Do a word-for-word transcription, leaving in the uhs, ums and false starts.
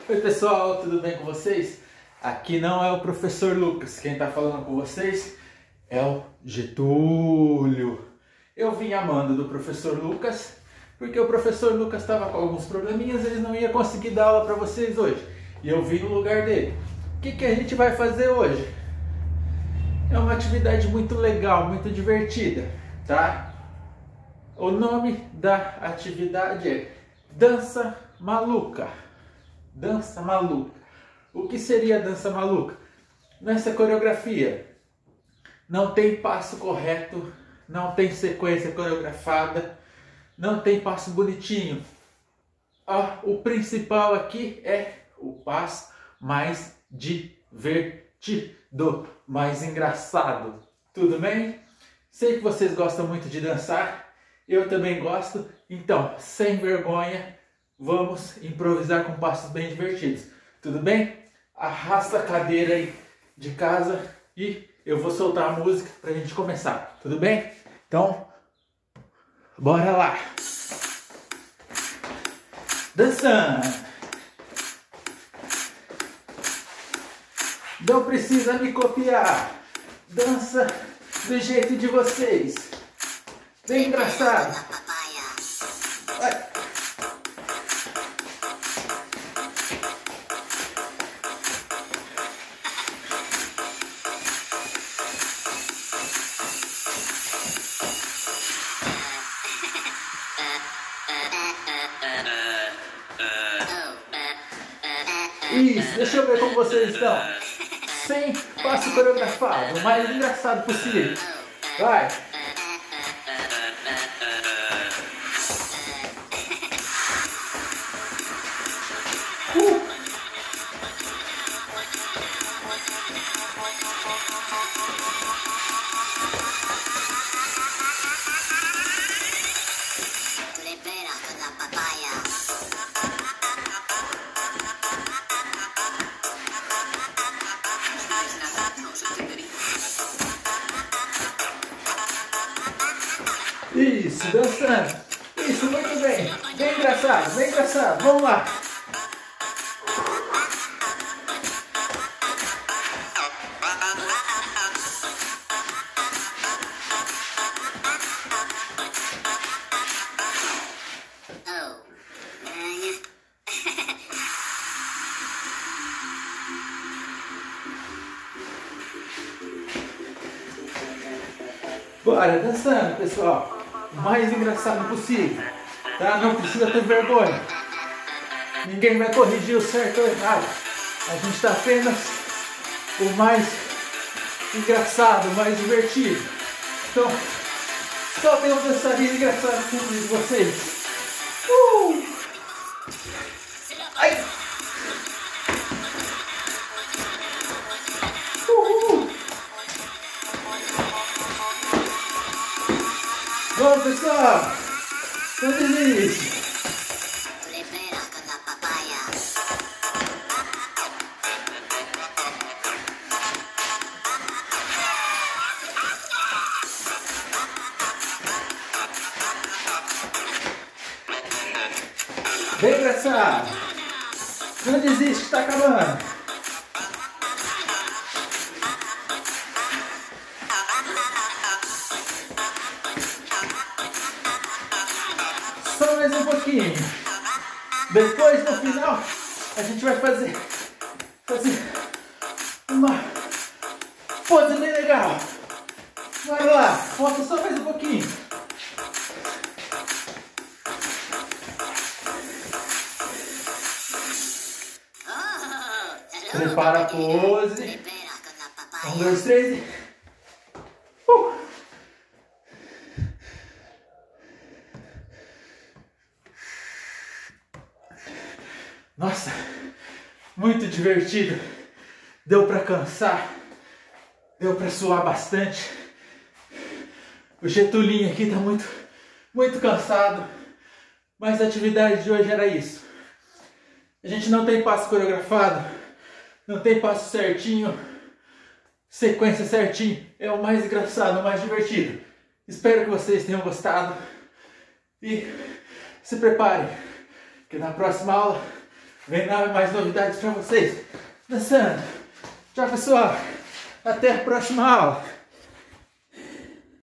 Oi pessoal, tudo bem com vocês? Aqui não é o professor Lucas, quem está falando com vocês é o Getúlio. Eu vim amando do professor Lucas, porque o professor Lucas estava com alguns probleminhas, ele não ia conseguir dar aula para vocês hoje. E eu vim no lugar dele. O que, que a gente vai fazer hoje? É uma atividade muito legal, muito divertida, tá? O nome da atividade é Dança Maluca. Dança maluca. O que seria dança maluca? Nessa coreografia não tem passo correto, não tem sequência coreografada, não tem passo bonitinho. Ah, o principal aqui é o passo mais divertido, mais engraçado. Tudo bem? Sei que vocês gostam muito de dançar, eu também gosto, então, sem vergonha, vamos improvisar com passos bem divertidos. Tudo bem? Arrasta a cadeira aí de casa e eu vou soltar a música pra gente começar. Tudo bem? Então, bora lá! Dançando! Não precisa me copiar. Dança do jeito de vocês. Bem engraçado. Vai. Isso, deixa eu ver como vocês estão. Sem passo coreografado, o mais engraçado possível. Vai! Uh. Isso, dançando. Isso, muito bem. Bem engraçado, bem engraçado. Vamos lá. Bora, dançando, pessoal. O mais engraçado possível, tá? Não precisa ter vergonha. Ninguém vai corrigir o certo ou errado. A gente está apenas o mais engraçado, o mais divertido. Então, só tem um dançarino engraçado comigo, vocês. Uh! Ai! Uhul! Vamos, pessoal! Não desiste! Bem engraçado! Não desiste, está acabando! Só mais um pouquinho. Depois, no final, a gente vai fazer, fazer uma pose bem legal. Vai lá, falta só mais um pouquinho. Prepara a pose. Um, dois, três e... Uh. Nossa, muito divertido. Deu pra cansar. Deu pra suar bastante. O Getulinho aqui tá muito, muito cansado. Mas a atividade de hoje era isso. A gente não tem passo coreografado. Não tem passo certinho. Sequência certinho. É o mais engraçado, o mais divertido. Espero que vocês tenham gostado. E se preparem, que na próxima aula vem mais novidades para vocês dançando. Tchau, pessoal. Até a próxima aula.